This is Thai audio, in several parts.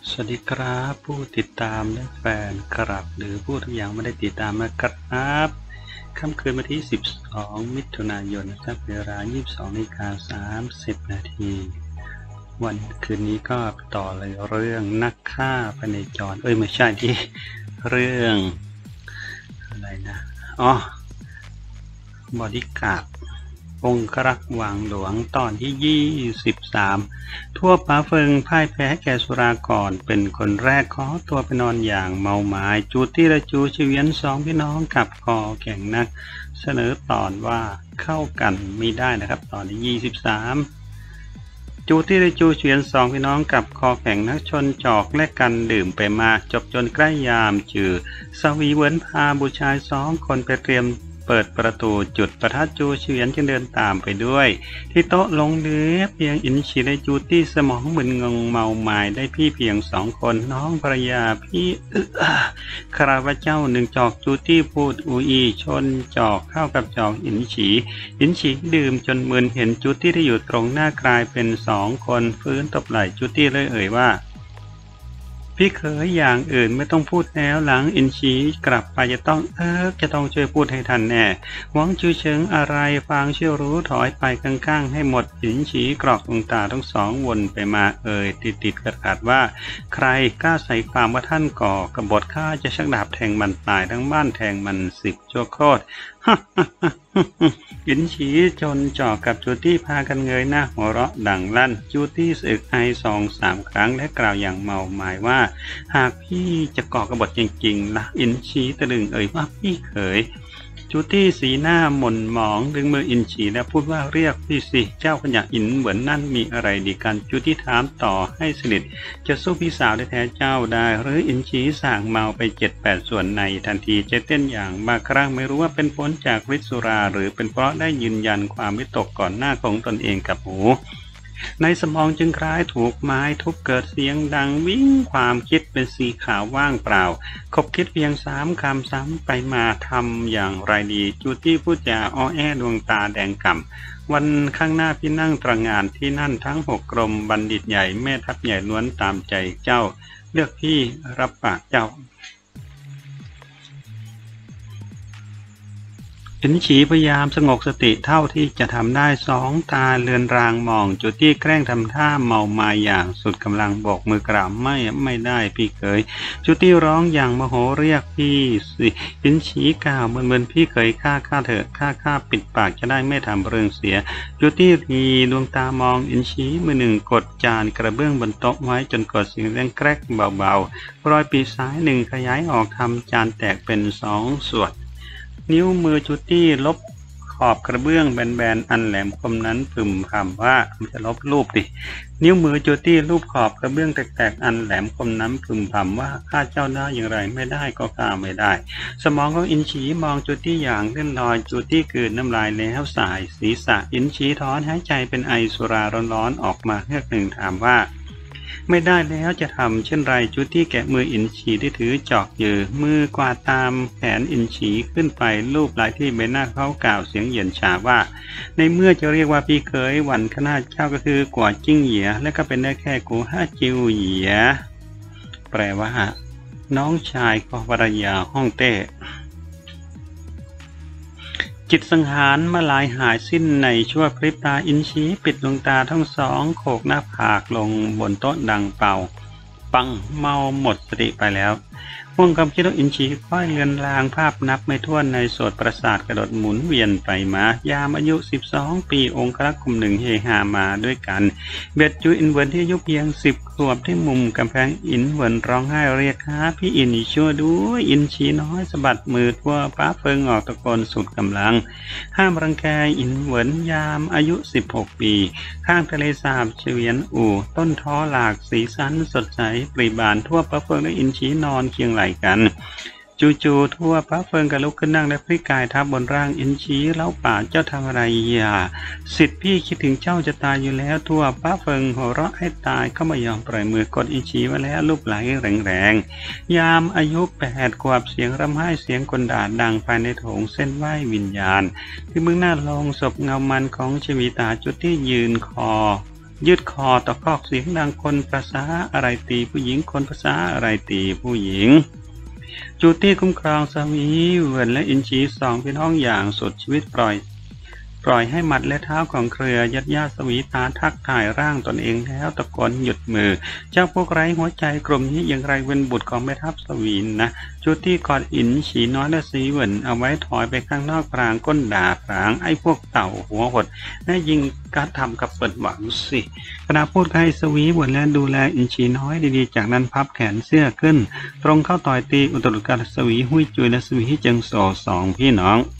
สวัสดีครับผู้ติดตามและแฟนคลับหรือผู้ที่ยังไม่ได้ติดตามนะครับค่ำคืนวันที่12มิถุนายนนะครับเวลา 22:30 นาทีวันคืนนี้ก็ต่อเลยเรื่องนักฆ่าพเนจรไม่ใช่ที่เรื่องอะไรนะบอดี้การ์ดองครักษ์วังหลวงตอนที่23ทั่วฟ้าเฟิงพ่ายแพ้แก่สุรากรเป็นคนแรกขอตัวไปนอนอย่างเมาหมายจูตี้และจูเฉียนสองพี่น้องกับคอแข่งนักเสนอตอนว่าเข้ากันไม่ได้นะครับตอนที่23จูตี้และจูเฉียนสองพี่น้องกับคอแข่งนักชนจอกและกันดื่มไปมาจบจนใกล้ยามจือสวีเวินพาบุตรชาย2 คนไปเตรียมเปิดประตูจุดประทัดจูเฉียนจึงเดินตามไปด้วยที่โต๊ะลงเหลือเพียงอินชิและจูตี้สมองมึนงงเมาหมายได้พี่เพียง2 คนน้องภรรยาพี่ข้าพเจ้า1 จอกจูตี้พูดอูอีชนจอกเข้ากับจอกอินฉีดื่มจนมึนเห็นจูตี้ที่อยู่ตรงหน้ากลายเป็น2 คนฟื้นตบไหล่จูตี้เลยเอ่ยว่าพี่เขยอย่างอื่นไม่ต้องพูดแล้วหลังอินชีกลับไปจะต้องช่วยพูดให้ทันแน่หวังชื่อเชิงอะไรฟางเชี่ยวรู้ถอยไปข้างๆให้หมดอินชีกรอกดวงตาทั้ง2วนไปมาติดขัดว่าใครกล้าใส่ความว่าท่านก่อกบฏข้าจะชักดาบแทงมันตายทั้งบ้านแทงมัน10 ชั่วโคตรอินฉีจนจอกกับจูตี้พากันเงยหน้าหัวเราะดังลั่นจูตี้สึกไอ2-3 ครั้งและกล่าวอย่างเมาหมายว่าหากพี่จะก่อกบฏจริงๆล่ะอินฉีตะลึงเอ่ยว่าพี่เขยจูตี้สีหน้าหม่นหมองดึงมืออินฉีและพูดว่าเรียกพี่สิเจ้าขยะอินเหมือนนั่นมีอะไรดีกันจูตี้ถามต่อให้สนิทจะสู้พี่สาวแท้เจ้าได้หรืออินฉีสั่งเมาไป7-8 ส่วนในทันทีใจเต้นอย่างบางครั้งไม่รู้ว่าเป็นผลจากฤทธิ์สุราหรือเป็นเพราะได้ยืนยันความวิตกก่อนหน้าของตนเองกับหูในสมองจึงคล้ายถูกไม้ทุบเกิดเสียงดังวิ่งความคิดเป็นสีขาวว่างเปล่าคบคิดเพียง3 คำซ้ำไปมาทำอย่างไรดีจูตี้พูดจาอ้อแอดวงตาแดงก่ำวันข้างหน้าพี่นั่งตระงานที่นั่นทั้ง6 กรมบัณฑิตใหญ่แม่ทัพใหญ่ล้วนตามใจเจ้าเลือกพี่รับปากเจ้าอินฉีพยายามสงบสติเท่าที่จะทำได้2 ตาเลือนรางมองจูตี้แกล้งทำท่าเมามาอย่างสุดกำลังโบกมือกล่าวไม่ได้พี่เขยจูตี้ร้องอย่างโมโหเรียกพี่สิอินฉีกล่าวเหมือนพี่เขยฆ่าเถอะฆ่าปิดปากจะได้ไม่ทำเรื่องเสียจูตี้รีดวงตามองอินฉีมือหนึ่งกดจานกระเบื้องบนโต๊ะไว้จนกดเสียงเร่งแกรกเบาๆรอยปีกซ้าย1ขยายออกทำจานแตกเป็น2 ส่วนนิ้วมือจูตี้ลบขอบกระเบื้องแบนๆอันแหลมคมนั้นพึมพำว่ามันจะลบรูปดินิ้วมือจูตี้ลูบขอบกระเบื้องแตกๆอันแหลมคมนั้นพึมพำว่าข้าเจ้าได้อย่างไรไม่ได้ก็ข้าไม่ได้สมองของอินฉีมองจูตี้อย่างเล่นลอยจูตี้กลืนน้ำลายแล้วสายศีรษะอินฉีถอนหายใจเป็นไอสุราร้อนๆออกมาเฮือกหนึ่งถามว่าไม่ได้แล้วจะทำเช่นไรจูตี้แกะมืออินฉีที่ถือจอกยือมือกวาดตามแขนอินฉีขึ้นไปลูบไหล่ที่ใบหน้าเขากล่าวเสียงเย็นชาว่าในเมื่อจะเรียกว่าพี่เคยหวันขนาดเจ้าก็คือกว่าจิ้งเหยียและก็เป็นได้แค่กูห้าจิวเหยียแปลว่าน้องชายของภรรยาฮ่องเต้จิตสังหารมาลายหายสิ้นในชั่วพริบตาอินชีปิดดวงตาทั้ง2โขกหน้าผากลงบนโต๊ะดังเป่าปังเมาหมดสติไปแล้วห่วงความคิดของอินชีค่อยเลือนลางภาพนับไม่ถ้วนในโสตประสาทกระโดดหมุนเวียนไปมายามอายุ12 ปีองค์ครักษ์กลุ่มหนึ่งเฮฮามาด้วยกันเบ็ดจูอินเวิร์นที่อายุเพียง10 ขวบที่มุมกำแพงอินเวิร์นร้องไห้เรียกหาพี่อินช่วยด้วยอินชีน้อยสะบัดมือทั่วป้าเฟิงออกตะโกนสุดกำลังห้ามรังแกอินเวิร์นยามอายุ16 ปีข้างทะเลสาบเฉียนอู่ต้นท้อหลากสีสันสดใสปรีบานทั่วป้าเฟิงและอินชีนอนเคียงไหลกันจู่ๆทั่วพระเฟิงกระลุกขึ้นนั่งและพลิกกายทับบนร่างอินชีเล้าป่าเจ้าทำอะไรอย่าสิทธิ์พี่คิดถึงเจ้าจะตายอยู่แล้วทั่วพระเฟิงหัวเราะให้ตายก็ไม่ยอมปล่อยมือกดอินชีไว้แล้วลูบไหลแรงๆยามอายุ8 ขวบเสียงร่ำไห้เสียงคนด่าดังภายในโถงเส้นไหววิญญาณที่มึงหน้าลงศพเงามันของชวีตาจุดที่ยืนคอยืดคอตะคอกเสียงดังคนภาษาอะไรตีผู้หญิงคนภาษาอะไรตีผู้หญิงจูตี้คุ้มครองสวีเวิร์นและอินชีสองพี่น้องอย่างสุดชีวิตปล่อยให้หมัดและเท้าของเครือยัดญาติสวีตาทักถ่ายร่างตนเองแล้วตะโกนหยุดมือเจ้าพวกไร้หัวใจกลุ่มนี้อย่างไรเป็นบุตรของแม่ทัพสวีนะจูตี้กอดอินฉีน้อยและซีเวิร์นเอาไว้ถอยไปข้างนอกพรางก้นด่าพรางไอ้พวกเต่าหัวหดน่ายิงการทำกับเปิดหวังสิขณะพูดให้สวีเวิร์นและดูแลอินฉีน้อยดีๆจากนั้นพับแขนเสื้อขึ้นตรงเข้าต่อยตีอุตรุการสวีหุยจุยและสวีจึงโซสองพี่น้อง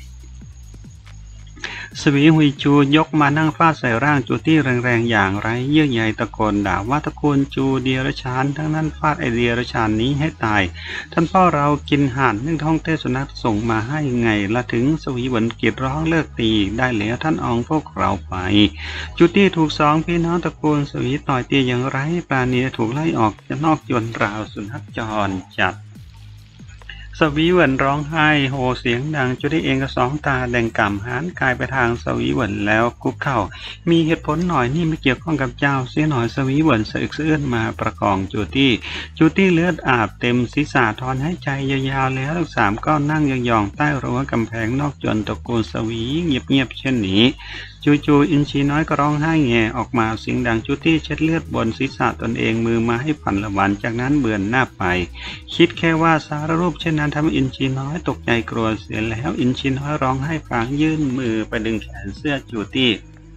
สวีหุยจูยกมานั่งฟาดใส่ร่างจูตี้แรงๆอย่างไรเยื่อใยตะโกนด่าว่าตะโกนจูเดียรชานทั้งนั้นฟาดไอเดียรชานนี้ให้ตายท่านพ่อเรากินห่านนึ่งท้องเต้สุนัขส่งมาให้ไงละถึงสวีหวนเกียรร้องเลิกตีได้แล้วท่านอองพวกเราไปจูตี้ถูกสองพี่น้องตะโกนสวีต่อยตีอย่างไรปราณีถูกไล่ออกจะนอกจนราวสุนัขจรจัดสวีเวิร์นร้องไห้โห่เสียงดังจูดี้เองก็สองตาแดงก่ำหันกายไปทางสวีเวิร์นแล้วคุกเข่ามีเหตุผลหน่อยนี่ไม่เกี่ยวข้องกับเจ้าเสียหน่อยสวีเวิร์นสะอึกสะอื้นมาประคองจูตี้เลือดอาบเต็มศีรษะถอนให้ใจยาวๆแล้วทั้งสามก็นั่งยองๆใต้รั้วกำแพงนอกจนตะโกนสวีเงียบๆเช่นนี้จู่ๆอินชีน้อยก็ร้องไห้แงออกมาเสียงดังจูตี้เช็ดเลือดบนศีรษะตนเองมือมาให้ผันละวันจากนั้นเบือนหน้าไปคิดแค่ว่าสารรูปเช่นนั้นทำให้อินชีน้อยตกใจกลัวเสียแล้วอินชีน้อยร้องไห้พลางยื่นมือไปดึงแขนเสื้อจูตี้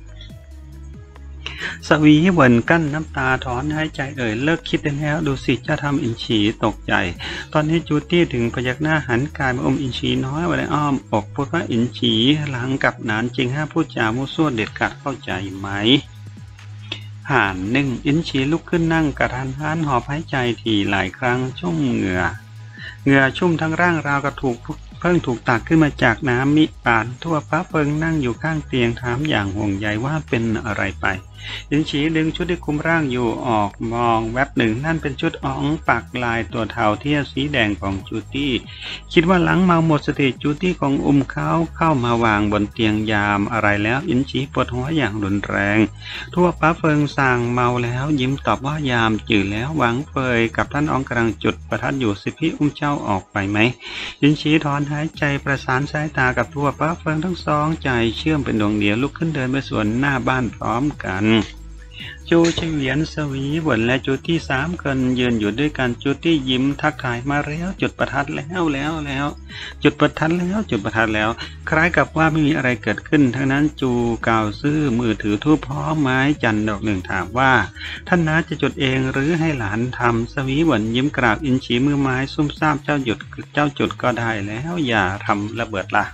สวีเวิร์นกั้นน้ำตาถอนหายใจเลิกคิดได้แล้วดูสิจะทำอินชีตกใจตอนนี้จูตี้ถึงพยักหน้าหันกายมาอมอินชีน้อยไว้ในอ้อมอกพูดว่าอินชีหลังกับนานจริงห้าพูดจามุ่วซั่วเด็ดขาดเข้าใจไหมห่านหนึ่งอินชีลุกขึ้นนั่งกระทันหันหอบหายใจทีหลายครั้งชุ่มเหงื่อชุ่มทั้งร่างราวกับเพิ่งถูกตักขึ้นมาจากน้ำมิปานทั่วพระเพิงนั่งอยู่ข้างเตียงถามอย่างห่วงใยว่าเป็นอะไรไปอินชีดึงชุดที่คุมร่างอยู่ออกมองแวบหนึ่งนั่นเป็นชุดอ๋องปักลายตัวเทาเทียสีแดงของจูตี้คิดว่าหลังเมาหมดสติจูตี้ของเขาเข้ามาวางบนเตียงยามอะไรแล้วอินชีปวดหัวอย่างรุนแรงทั่วพระเพิงสั่งเมาแล้วยิ้มตอบว่ายามจืดแล้วหวังเฟยกับท่านอ๋องกำลังจุดประทัดอยู่สิพี่เจ้าออกไปไหมอินชีถอนหายใจประสานสายตากับทั่วพระเพิงทั้งสองใจเชื่อมเป็นดวงเดียวลุกขึ้นเดินไปสวนหน้าบ้านพร้อมกันจูเฉวียนสวีเวิร์นและจูตี้สามคนยืนอยู่ด้วยกันจูตี้ยิ้มทักทายมาแล้วจุดประทัดแล้วจุดประทัดแล้วคล้ายกับว่าไม่มีอะไรเกิดขึ้นทั้งนั้นจูกล่าวซื่อมือถือธูปพร้อมไม้จันดอกหนึ่งถามว่าท่านน้าจะจุดเองหรือให้หลานทำสวีเวิร์นยิ้มกราบอินฉีมือไม้ซุ่มซ่ามเจ้าจุดก็ได้แล้วอย่าทำระเบิดละ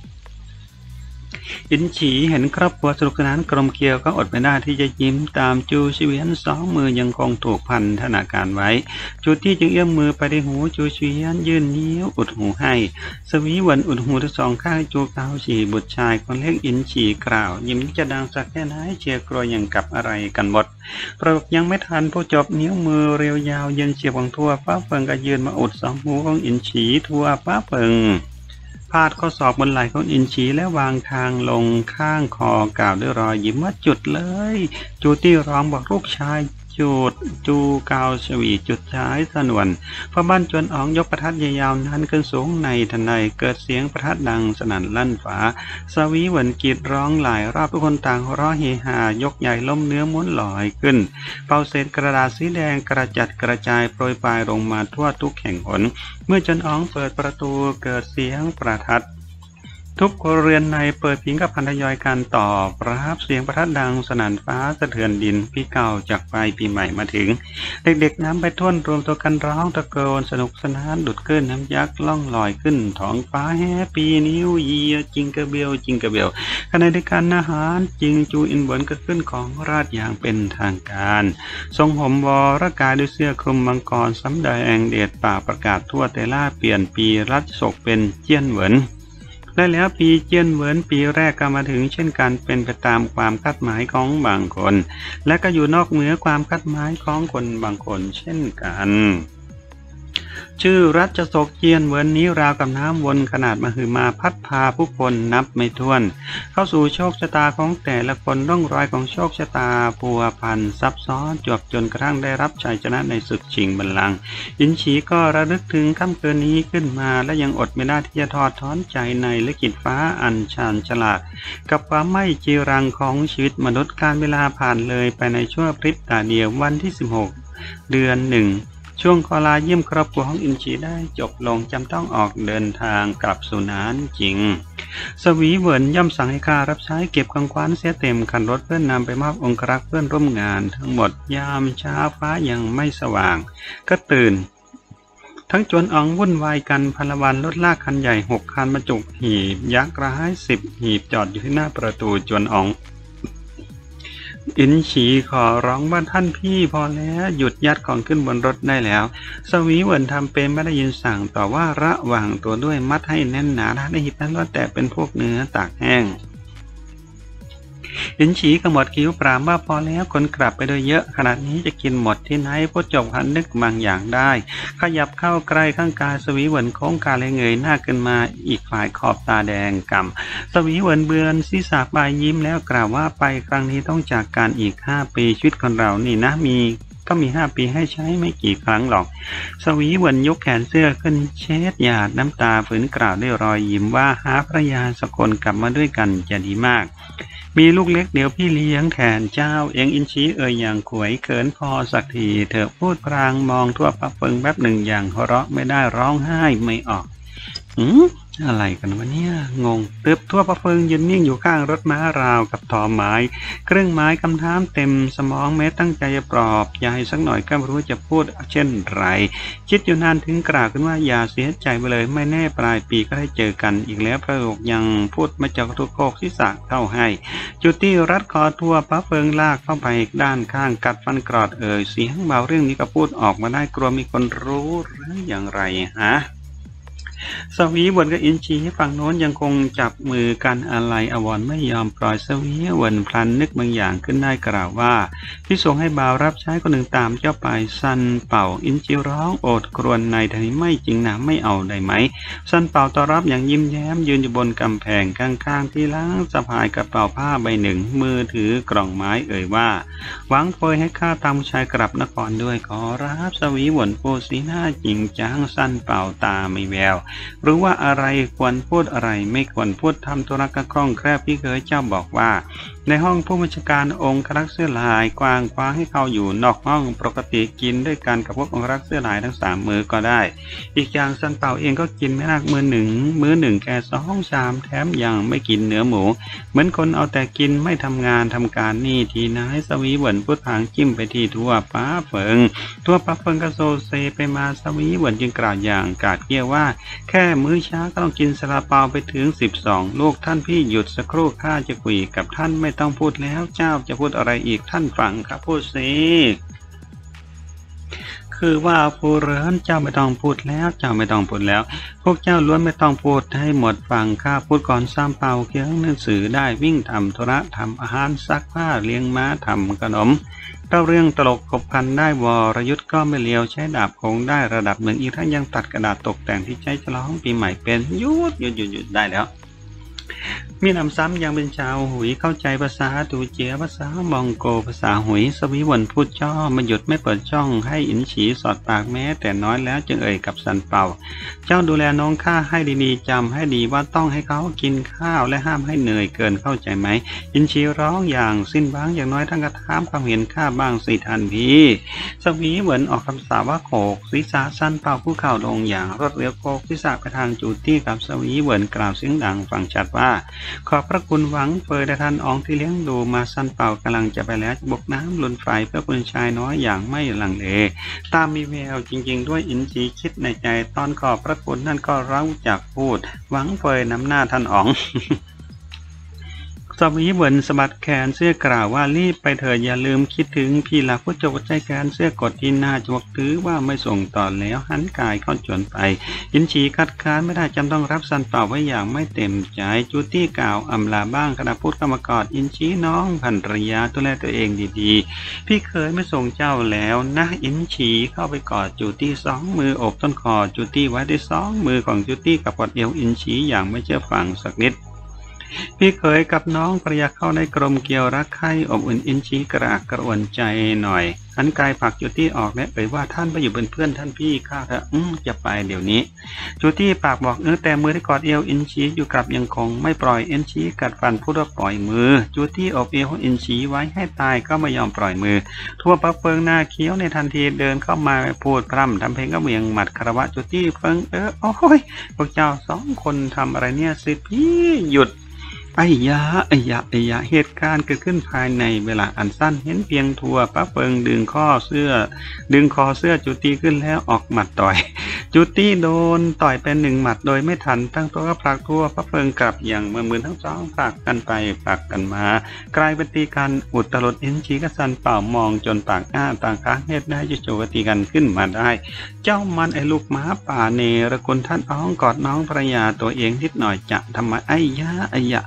อินฉีเห็นครอบครัวสนุกสนานกลมเกลียวก็อดไม่ได้ที่จะยิ้มตามจูเฉวียนสองมือยังคงถูกพันธนาการไว้จูตี้จึงเอื้อมมือไปในหูจูเฉวียนยื่นนิ้วอุดหูให้สวีเวิร์นอุดหูทั้งสองข้างจูเกาฉีบุตรชายคนเล็กอินฉีกล่าวยิ้มจะดังสักแค่ไหนเชียร์กลัวอย่างกับอะไรกันหมดประโยคยังไม่ทันผู้จบนิ้วมือเรียวยาวเย็นเฉียบของทั่วฟ้าเฟิงก็ยืนมาอุดสองหูของอินฉีทั่วฟ้าเฟิงพาดข้อศอกบนไหล่ของอินชีและวางทางลงข้างคอกล่าวด้วยรอยยิ้มว่าจุดเลยจูตี้ร้องบอกลูกชายจุดจูกาวชวีจุดท้ายสนวนพอบ้านจวนอ๋องยกประทัดยาวๆนั้นขึ้นสูงในทันใดเกิดเสียงประทัดดังสนั่นลั่นฟ้าสวีเวิร์นกรีดร้องหลายรอบทุกคนต่างร้องเฮฮายกใหญ่ล้มเนื้อม้วนลอยขึ้นเป่าเศษกระดาษสีแดงกระจัดกระจายโปรยปลายลงมาทั่วทุกแห่งหนเมื่อจวนอ๋องเปิดประตูเกิดเสียงประทัดทุกครัวเรือนในเปิดพิงกับพันธยอยการต่อรับเสียงประทัดดังสนั่นฟ้าสะเทือนดินปีเก่าจากปลายปีใหม่มาถึงเด็กๆน้ำไปท่วนรวมตัวกันร้องตะโกนสนุกสนานดุดเกินน้ำยักษ์ล่องลอยขึ้นท้องฟ้าแฮปปี้นิวเยียร์จิงเกอร์เบลขณะเดียวกันอาหารจิงจูอินเวิร์นก็ขึ้นของราชอย่างเป็นทางการทรงห่มวรกายด้วยเสื้อคลุมมังกรสำแดงเดชป่าประกาศทั่วเตล่าเปลี่ยนปีรัชศกเป็นเจี้ยนเหวินได้แล้วปีเจี้ยนเหวินปีแรกก็มาถึงเช่นกันเป็นไปตามความคาดหมายของบางคนและก็อยู่นอกเหนือความคาดหมายของคนบางคนเช่นกันชื่อรัชโศกเจียนเวินนี้ราวกับน้ำวนขนาดมหึมาพัดพาผู้คนนับไม่ถ้วนเข้าสู่โชคชะตาของแต่ละคนร่องรอยของโชคชะตาพัวพันซับซ้อนจวบจนกระทั่งได้รับชัยชนะในศึกชิงบัลลังก์อินฉีก็ระลึกถึงค่ำคืนนี้ขึ้นมาและยังอดไม่ได้ที่จะทอดถอนใจในลิขิตฟ้าอันชาญฉลาดกับความไม่จีรังของชีวิตมนุษย์การเวลาผ่านเลยไปในชั่วพริบตาเดียววันที่16เดือน1ช่วงขอลาเยี่ยมครอบครัวของอินชีได้จบลงจำต้องออกเดินทางกลับสู่นานจริงสวีเหวินย่ำสั่งให้ข้ารับใช้เก็บของขวัญเสียเต็มคันรถเพื่อนนำไปมอบองครักษ์เพื่อนร่วมงานทั้งหมดยามเช้าฟ้ายังไม่สว่างก็ตื่นทั้งจวนอ๋องวุ่นวายกันพลวันรถลากคันใหญ่6 คันบรรจุหีบยักษ์ร้าย10 หีบจอดอยู่ที่หน้าประตูจวนอ๋องอินฉีขอร้องว่าท่านพี่พอแล้วหยุดยัดของขึ้นบนรถได้แล้วสวีเหวินทำเป็นไม่ได้ยินสั่งต่อว่าระหว่างตัวด้วยมัดให้แน่นหนาในหีบนั้นล้วนแต่เป็นพวกเนื้อตากแห้งอินฉีขมวดคิ้วปรามว่าพอแล้วคนกลับไปโดยเยอะขนาดนี้จะกินหมดที่ไหนพวกจบหันนึกบางอย่างได้ขยับเข้าใกล้ข้างกายสวีเหวินโค้งกาเลยเงยหน้าขึ้นมาอีกฝ่ายขอบตาแดงกำสวีเหวินเบือนศีรษะปลายยิ้มแล้วกล่าวว่าไปครั้งนี้ต้องจากการอีก5 ปีชีวิตคนเรานี่นะก็มี5 ปีให้ใช้ไม่กี่ครั้งหรอกสวีเหวินยกแขนเสื้อขึ้นเช็ดหยาดน้ำตาฝืนกล่าวด้วยรอยยิ้มว่าหาภรรยาสักคนกลับมาด้วยกันจะดีมากมีลูกเล็กเดี๋ยวพี่เลี้ยงแทนเจ้าเองอินชี้อย่างขวยเขินพอสักทีเธอพูดพรางมองทั่วปะเฟิงแป๊บหนึ่งอย่างหัวเราะไม่ได้ร้องไห้ไม่ออกอะไรกันวะเนี่ยงงตึบทั่วประเฟิงยืนนิ่งอยู่ข้างรถม้าราวกับถอไม้เครื่องไม้คำถามเต็มสมองแม้ตั้งใจจะปลอบยายสักหน่อยก็ไม่รู้จะพูดเช่นไรคิดอยู่นานถึงกล่าวขึ้นว่าอย่าเสียใจไปเลยไม่แน่ปลายปีก็ได้เจอกันอีกแล้วประโยคยังพูดมาจากทุกโคกศีรษะเข้าให้จุดที่รัดคอทั่วประเฟิงลากเข้าไปด้านข้างกัดฟันกรอดเสียงเบาเรื่องนี้ก็พูดออกมาได้กลัวมีคนรู้หรืออย่างไรฮะสวีเหวินกับอินชีฝั่งโน้นยังคงจับมือกันอะไรอวรไม่ยอมปล่อยสวีเหวินพลันนึกบางอย่างขึ้นได้กล่าวว่าที่ส่งให้บ่าวรับใช้คนหนึ่งตามเจ้าไปซันเป่าอินชีร้องโอดครวญในทันทีไม่จริงนะไม่เอาได้ไหมซันเป่าตอบรับอย่างยิ้มแย้มยืนอยู่บนกำแพงข้างๆที่ล้างสะพายกระเป๋าผ้าใบหนึ่งมือถือกล่องไม้ว่าหวังโปรยให้ข้าตามชายกลับนครด้วยขอรับสวีเหวินพูดสีหน้าจริงจังซันเป่าตาไม่แววรู้ว่าอะไรควรพูดอะไรไม่ควรพูดทำธุระกะคล่องแคล่วพี่เคยเจ้าบอกว่าในห้องผู้บัญชาการองค์รักษ์เสื้อลายกว้างขวางให้เขาอยู่นอกห้องปกติกินด้วยกันกับพวกองค์รักษ์เสื้อลายทั้ง3 มื้อก็ได้อีกอย่างซันเป่าเองก็กินไม่มากมื้อหนึ่งแค่2 ชามแถมยังไม่กินเนื้อหมูเหมือนคนเอาแต่กินไม่ทำงานทำการนี่ทีนายสวีเหวินพูดทางจิ้มไปที่ทั่วป้าเฟิงกระโซเซไปมาสวีเหวินจึงกล่าวอย่างกาดเกี้ยวว่าแค่มื้อเช้าก็ต้องกินซาลาเปาไปถึง12 ลูกท่านพี่หยุดสักครู่ข้าจะคุยกับท่านไม่ต้องพูดแล้วเจ้าจะพูดอะไรอีกท่านฟังครับพูดสิคือว่าผู้เรือนเจ้าไม่ต้องพูดแล้วพวกเจ้าล้วนไม่ต้องพูดให้หมดฟังข้าพูดก่อนซ้ำเป่าเคียงหนังสือได้วิ่งทำธุระทำอาหารซักผ้าเลี้ยงม้าทำขนมเล่าเรื่องตลกขบขันได้วรยุทธ์ก็ไม่เลียวใช้ดาบคงได้ระดับหนึ่งอีกทั้งยังตัดกระดาษตกแต่งที่ใช้ฉลองปีใหม่เป็นหยุดได้แล้วมีนำซ้ำยังเป็นชาวหุยเข้าใจภาษาตูเจียภาษามองโกภาษาหุยสวีเหวินพูดจ้อไม่หยุดไม่เปิดช่องให้อินฉีสอดปากแม้แต่น้อยแล้วจึงกับซันเป่าเจ้าดูแลน้องข้าให้ดีๆจำให้ดีว่าต้องให้เขากินข้าวและห้ามให้เหนื่อยเกินเข้าใจไหมอินฉีร้องอย่างสิ้นหวังอย่างน้อยท่านก็ถามความเห็นข้าบ้างสิท่านพี่สวีเหวินออกคำสาว่าโขกศีรษะซันเป่าผู้ข่าวลงอย่างรวดเร็วโขกศีรษะไปทางจูตี้กับสวีเหวินกล่าวเสียงดังฟังชัดว่าขอบพระคุณหวังเฟยและท่านอ๋องที่เลี้ยงดูมาซันเป่ากำลังจะไปแล้วบกน้ำลุนไฟเพื่อคุณชายน้อยอย่างไม่ลังเลตามมีแววจริงๆด้วยอินทรีคิดในใจตอนขอบพระคุณนั่นก็เร้าจากพูดหวังเฟยนำหน้าท่านอ๋องสวีเหวินสะบัดแขนเสื้อกล่าวว่ารีบไปเถิดอย่าลืมคิดถึงพี่หลักผู้จบใจแขนเสื้อกดที่หน้าจวกถือว่าไม่ส่งต่อแล้วหันกายเข้าจวนไปอินฉีคัดค้านไม่ได้จำต้องรับซันเป่าไว้อย่างไม่เต็มใจจูตี้กล่าวอำลาบ้างขณะพูดกรรมกอดอินฉีน้องภรรยาดูแลตัวเองดีๆพี่เคยไม่ส่งเจ้าแล้วนะอินฉีเข้าไปกอดจูตี้สองมืออบต้นคอจูตี้ไว้ด้วยสองมือของจูตี้กับกอดเอวอินฉีอย่างไม่เชื่อฟังสักนิดพี่เคยกับน้องภรรยาเข้าในกรมเกี่ยวรักใคร่อบอุ่นอินชีกระอักกระอ่วนใจหน่อยหันกายผลักจูตี้ออกและเอ่ยว่าท่านไปอยู่เป็นเพื่อนท่านพี่ข้าเถอะจะไปเดี๋ยวนี้จูตี้ปากบอกแต่มือที่กอดเอวอินชีอยู่กับยังคงไม่ปล่อยอินชีกัดฟันพูดว่าปล่อยมือจูตี้อบเอวของอินชีไว้ให้ตายก็ไม่ยอมปล่อยมือทั่วปักเฟิงหน้าเคี้ยวในทันทีเดินเข้ามาพูดพร่ำทำเพลงก็เวียงหมัดคารวะจูตี้เฟิงโอ้ยพวกเจ้าสองคนทำอะไรเนี่ยสิพี่หยุดไอ้ยาเหตุการณ์เกิดขึ้นภายในเวลาอันสั้นเห็นเพียงทัวป้าเฟิงดึงคอเสื้อจูตี้ขึ้นแล้วออกหมัดต่อยจูตี้โดนต่อยเป็นหนึ่งหมัดโดยไม่ทันตั้งตัวก็ผลักทัวป้าเฟิงกลับอย่างมือทั้งสองผลักกันไปผลักกันมากลายเป็นตีกันอุตลุดอินชีกสันเป่ามองจนปากอ้าต่างค้างเหตุได้จะโจกตีกันขึ้นมาได้เจ้ามันไอ้ลูกหมาป่าเนรคุณท่านอ้องกอดน้องภรรยาตัวเองนิดหน่อยจะทำไมไอ้ยา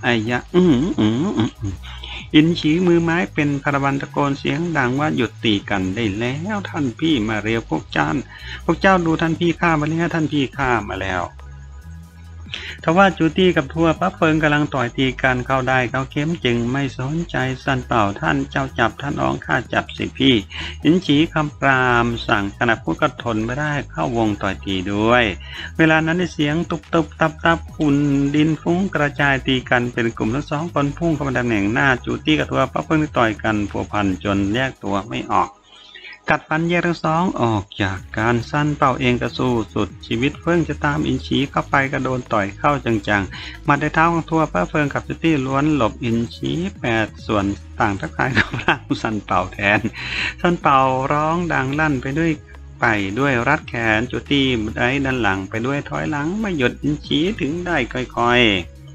อินฉีมือไม้เป็นพรวันตะโกนเสียงดังว่าหยุดตีกันได้แล้วท่านพี่มาเร็วพวกเจ้าดูท่านพี่ข้ามาแล้วท่านพี่ข้ามาแล้วทว่าจูตี้กับทัวป้าเฟิงกำลังต่อยตีกันเข้าได้เขาเข้มจึงไม่สนใจสันเป่าท่านเจ้าจับท่านอ้องข้าจับสิพี่อินฉีคำปรามสั่งขณะพูดก็ทนไม่ได้เข้าวงต่อยตีด้วยเวลานั้นได้เสียงตุบตับฝุ่นดินฟุ้งกระจายตีกันเป็นกลุ่มทั้งสองคนพุ่งเข้ามาตำแหน่งหน้าจูตี้กับทัวป้าเฟิงที่ต่อยกันผัวพันจนแยกตัวไม่ออกกัดฟันแยกทั้งสองออกจากการสั้นเป่าเองกระสู้สุดชีวิตเฟิงจะตามอินชีเข้าไปกระโดนต่อยเข้าจังๆมาได้เท้าของทัวป้าเฟิงกับจูตี้ล้วนหลบอินชี8ส่วนต่างทักทายกับร่างสั้นเป่าแทนสั้นเป่าร้องดังลั่นไปด้วยรัดแขนจูตี้ได้ด้านหลังไปด้วยถอยหลังไม่หยุดอินชีถึงได้ค่อยๆ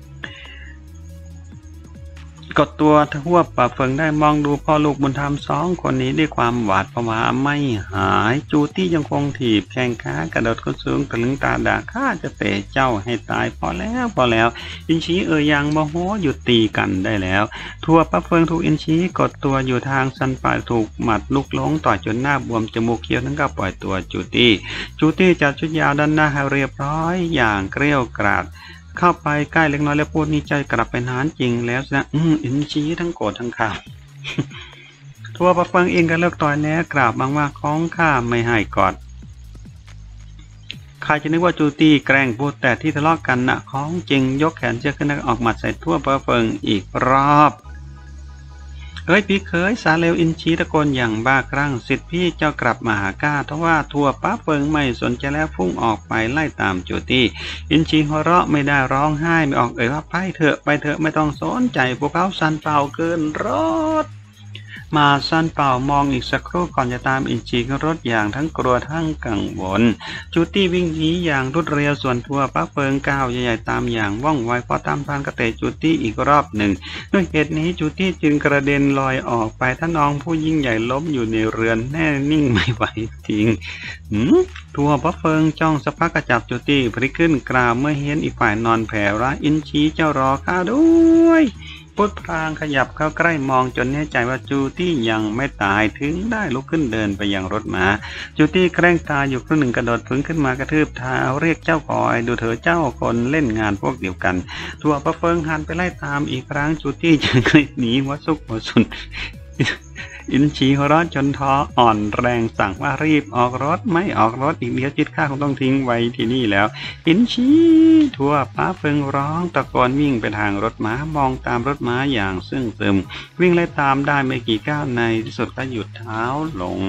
กดตัวทั่วป่าเฟิงได้มองดูพ่อลูกบุญธรรมสองคนนี้ด้วยความหวาดผวาไม่หายจูตี้ยังคงถีบแข้งขากระโดดขึ้นสูงตะลึงตาด่าข้าจะเตะเจ้าให้ตายพอแล้วอินชียังโมโหหยุดตีกันได้แล้วทั่วป่าเฟิงถูกอินชีกดตัวอยู่ทางสันป่าถูกหมัดลุกหลงต่อยจนหน้าบวมจมูกเขียวทั้งก็ปล่อยตัวจูตี้จัดชุดยาวด้านหน้าให้เรียบร้อยอย่างเกรี้ยวกราดเข้าไปใกล้เล็กน้อยแล้วพูดนี่ใจกลับไปนานจริงแล้วนะอินชี้ทั้งโกรธทั้งข่าวทัวป้าเฟิงเองก็เลิกต่อยแล้วกราบบางว่าของข้าไม่ให้กอดใครจะนึกว่าจูตี้แกล้งพูดแต่ที่ทะเลาะกันน่ะของจริงยกแขนเชือกขึ้นออกหมัดใส่ทั่วป้าเฟิงอีกรอบพี่เคยสาเลวอินชีตะโกนอย่างบ้าคลั่งสิทธิพี่เจ้ากลับมาหาก้าทว่าทัวป้าเฟิงไม่สนใจแล้วพุ่งออกไปไล่ตามจูตี้อินชีหัวเราะไม่ได้ร้องไห้ไม่ออกว่าไปเถอะไม่ต้องสนใจพวกเขาสันเป่าเกินรถมาสั้นเป่ามองอีกสักครู่ก่อนจะตามอินชีขึ้นรถอย่างทั้งกลัวทั้งกังวลจูตี้วิ่งหนีอย่างรวดเร็วส่วนทัวป้าเฟิงก้าวใหญ่ๆตามอย่างว่องไวพอตามทางกระเตะจูตี้อีกรอบหนึ่งด้วยเหตุนี้จูตี้จึงกระเด็นลอยออกไปท่านน้องผู้ยิ่งใหญ่ล้มอยู่ในเรือนแน่นิ่งไม่ไหวจริงทัวป้าเฟิงจ้องสักพักกระจับจูตี้พลิกขึ้นกราวเมื่อเห็นอีกฝ่ายนอนแผ่ร้าอินชีเจ้ารอข้าด้วยพุทธพลางขยับเข้าใกล้มองจนแน่ใจว่าจูตี้ยังไม่ตายถึงได้ลุกขึ้นเดินไปยังรถม้าจูตี้แกล้งตาอยู่ครู่หนึ่งกระโดดพึ่งขึ้นมากระทืบเท้าเรียกเจ้าคอยดูเถอะเจ้าคนเล่นงานพวกเดียวกันทัวป้าเฟิงหันไปไล่ตามอีกครั้งจูตี้จึงหนีหัวซุกหัวซุนอินชีหัวเราะจนท้ออ่อนแรงสั่งว่ารีบออกรถไม่ออกรถอีกเดียวจิตข้าคงต้องทิ้งไว้ที่นี่แล้วอินชีทัวป้าเฟิงร้องตะโกนวิ่งไปทางรถม้ามองตามรถม้าอย่างซึ่งซึมวิ่งไล่ตามได้ไม่กี่ก้าวในที่สุดก็หยุดเท้าลง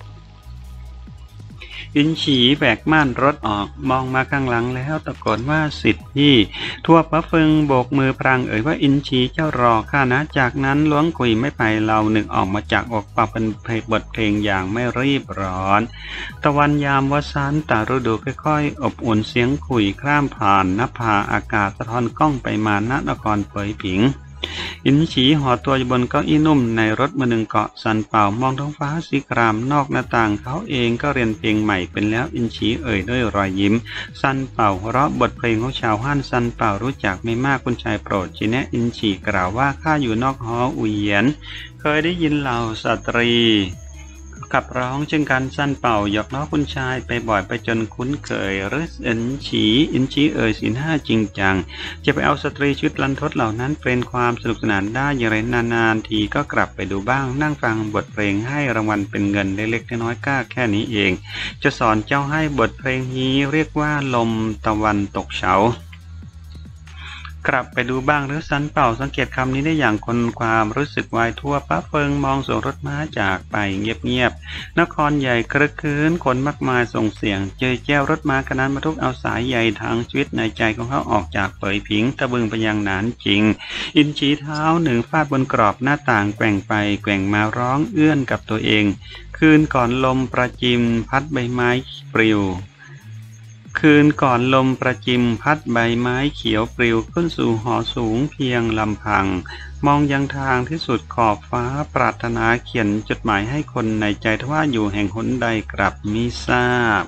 อินฉีแบกม่านรถออกมองมาข้างหลังแล้วตะโกนว่าสิทธิ์พี่ทั่วป้าเฟิงโบกมือพรางว่าอินฉีเจ้ารอข้านะจากนั้นล้วงกุยไม่ไปเราหนึ่งออกมาจากอกปาเป็นบทเพลงอย่างไม่รีบร้อนตะวันยามวสันตฤดูค่อยๆอบอุ่นเสียงคุยข้ามผ่านนภาอากาศสะท้อนกล้องไปมาณนครเปยผิงอินฉีห่อตัวอยู่บนเก้าอี้นุ่มในรถมือหนึ่งเกาะสันเป่ามองท้องฟ้าสีครามนอกหน้าต่างเขาเองก็เรียนเพลงใหม่เป็นแล้วอินฉีเอ่ยด้วยรอยยิ้มสันเป่าหัวเราะบทเพลงของชาวฮั่นสันเป่ารู้จักไม่มากคุณชายโปรดชี้แนะอินฉีกล่าวว่าข้าอยู่นอกหออุเยียนเคยได้ยินเหล่าสตรีขับร้องเช่นกันสั้นเป่าหยอกล้อคุณชายไปบ่อยไปจนคุ้นเคยหรืออินฉีเอ่ยศีลห้าจริงจังจะไปเอาสตรีชุดลันทดเหล่านั้นเป็นความสนุกสนานได้อย่างไรนานๆทีก็กลับไปดูบ้างนั่งฟังบทเพลงให้รางวัลเป็นเงินเล็กๆน้อยๆก็แค่นี้เองจะสอนเจ้าให้บทเพลงนี้เรียกว่าลมตะวันตกเฉากลับไปดูบ้างหรือสันเป่าสังเกตคำนี้ได้อย่างคนความรู้สึกวายทั่วป้าเฟิงมองส่งรถม้าจากไปเงียบๆนครใหญ่ครึกครื้นคนมากมายส่งเสียงเจอแจ้วรถม้ากันนั้นมาทุกเอาสายใยทางชีวิตในใจของเขาออกจากเปยผิงตะบึงไปยังหนานจริงอินฉีเท้าหนึ่งฟาดบนกรอบหน้าต่างแกว่งไปแกว่งมาร้องเอื้อนกับตัวเองคืนก่อนลมประจิมพัดใบไม้ปลิวคืนก่อนลมประจิมพัดใบไม้เขียวปลิวขึ้นสู่หอสูงเพียงลำพังมองยังทางที่สุดขอบฟ้าปรารถนาเขียนจดหมายให้คนในใจทว่าอยู่แห่งหนใดกลับมิทราบ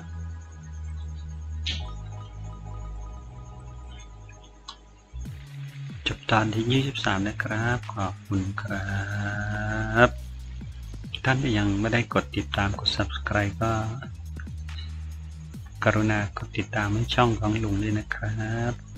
จบตอนที่23นะครับขอบคุณครับท่านที่ยังไม่ได้กดติดตามกด Subscribe ก็กรุณากดติดตามให้ช่องของลุงด้วยนะครับ